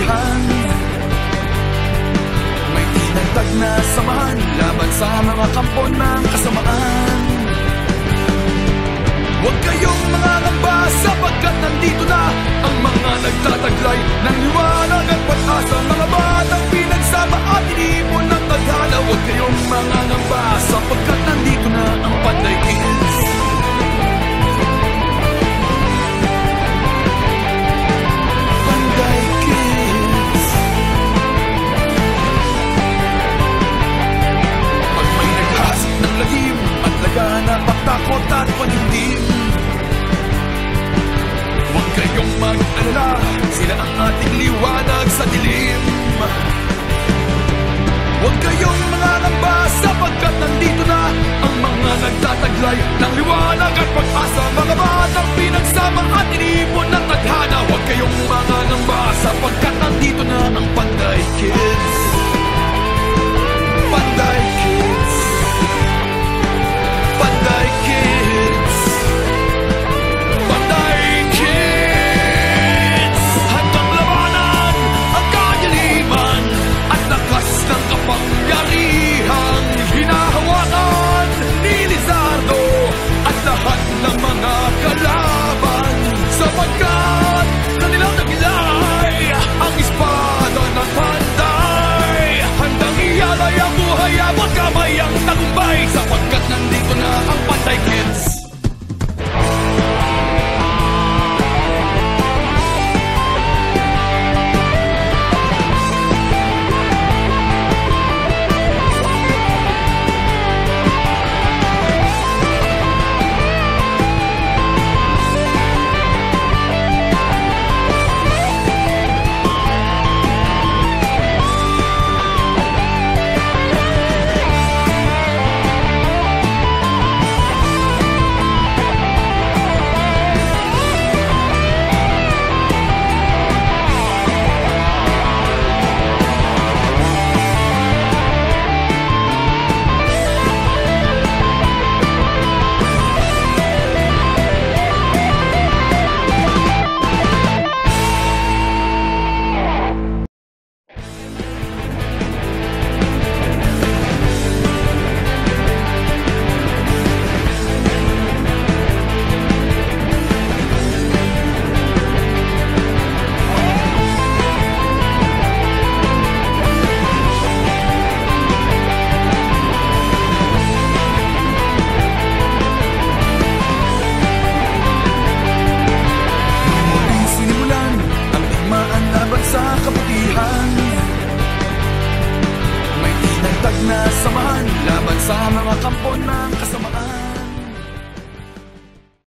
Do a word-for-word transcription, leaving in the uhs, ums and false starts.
kabutihan. May tinagtag na samahan laban sa mga kampo ng kasamaan. Huwag kayong mangangamba sapagkat nandito na ang mga nagtataglay ng liwanag at pag-asa. Mga batang pinagsama at inipon ng tadhana. Huwag kayong mangangamba sapagkat nandito na ang Panday Kids. Panday Kids. Pag may naghasik ng lagim at laganap at takot at panindim, huwag kayong mag-alala, sila ang ating liwanag sa dilim. Huwag kayong mangangamba sapagkat nandito na ang mga nagtataglay ng liwanag at pag-asa. Mga batang pinagsama at inipon ng tadhana. Huwag kayong mangangamba sapagkat nandito na ang Panday Kids. Panday Kids. Panday Kids. Panday Kids. Handang labanan ang kadiliman at lakas ng kapangyarihang hinahawakan ni Lizardo at lahat ng mga kalaban, sapagkat kanilang nagilay ang espada ng Panday. Handang ialay ang buhay at kamay ang tagumpay, sapagkat nandito na ang Panday Kids. May tinagtag na samahan laban sa mga kampo ng